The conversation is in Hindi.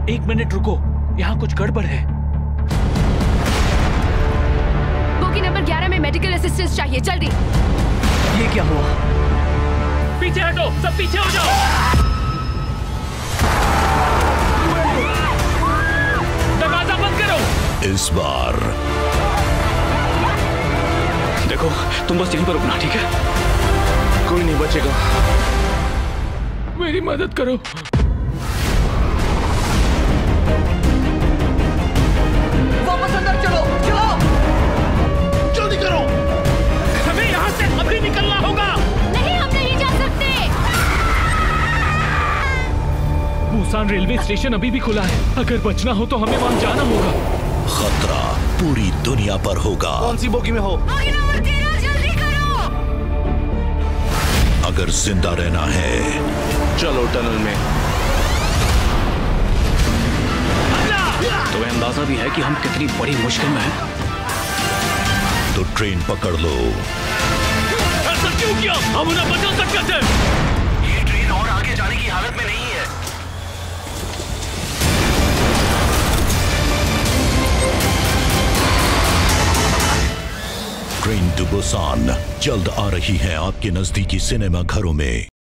एक मिनट रुको, यहाँ कुछ गड़बड़ है। बोगी नंबर 11 में मेडिकल असिस्टेंस चाहिए, जल्दी। ये क्या हुआ? पीछे हटो, सब पीछे हो जाओ। दरवाजा बंद करो। इस बार देखो, तुम बस यहीं पर रुकना, ठीक है? कोई नहीं बचेगा। मेरी मदद करो। वापस अंदर चलो, चलो। जल्दी करो। हमें यहाँ से अभी निकलना होगा। नहीं, हम नहीं जा सकते। बुसान रेलवे स्टेशन अभी भी खुला है। अगर बचना हो तो हमें वहाँ जाना होगा। खतरा पूरी दुनिया पर होगा। कौन सी बोगी में हो? बोगी नंबर 13, जल्दी करो। अगर जिंदा रहना है चलो टनल में। तुम्हें अंदाजा भी है कि हम कितनी बड़ी मुश्किल में हैं? तो ट्रेन पकड़ लो। ऐसा क्यों किया? हम उन्हें बचा सकते थे। ये ट्रेन और आगे जाने की हालत में नहीं है। ट्रेन टू बुसान जल्द आ रही है आपके नजदीकी सिनेमा घरों में।